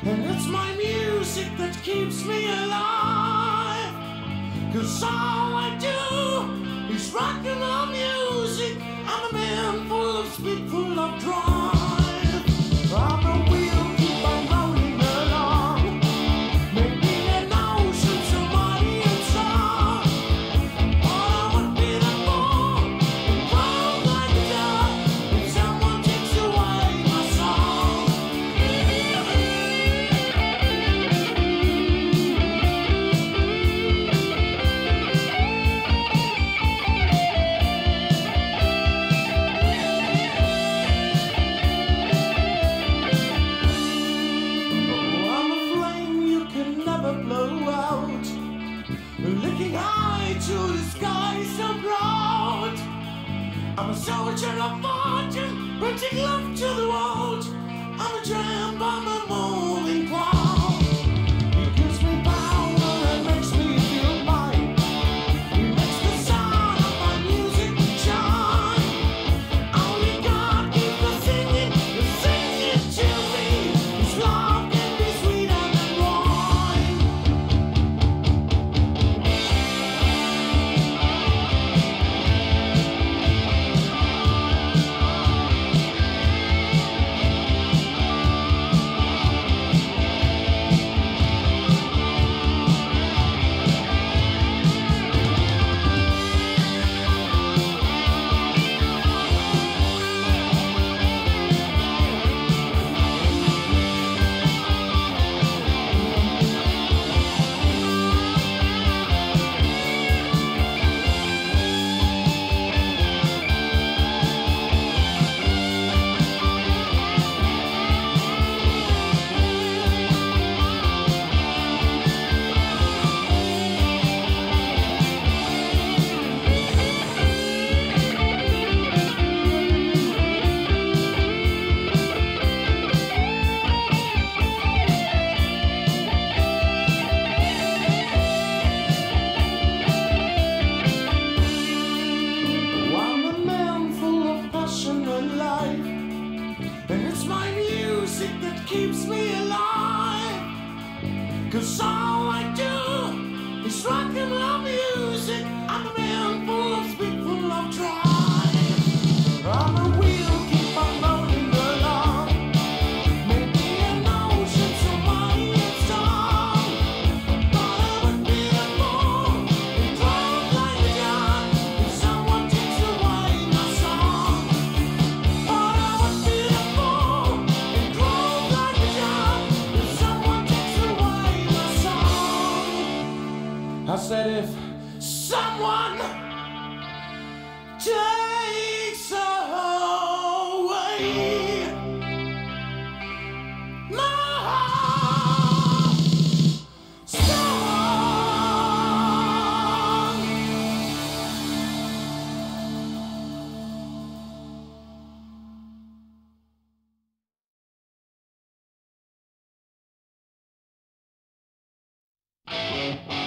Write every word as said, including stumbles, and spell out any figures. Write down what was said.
And it's my music that keeps me alive. 'Cause all I do is rock and roll music. I'm a man full of speed, full of drive. I'm a wheel, keep on rolling along, making an ocean so mighty and strong. All I would be the fool and proud like a dog if someone takes away my song. Looking high to the sky so broad, I'm a soldier of fortune, bringing love to the world. I'm a tramp, I'm a moving cloud. It gives me power and makes me feel mine. It makes the sound of my music shine. Only God keeps the singing, sing it to me. His love can be sweeter than wine. And it's my music that keeps me alive. 'Cause all I do is rock and roll music. I'm a man full of speed, full of drive. I'm a wheel, keep on rolling along, making an ocean so mighty and strong. Thought I would be a fool and drive like a gun if someone takes away my song. Thought I would be a fool and drive like a gun if someone takes away my song. I said if someone takes away my song.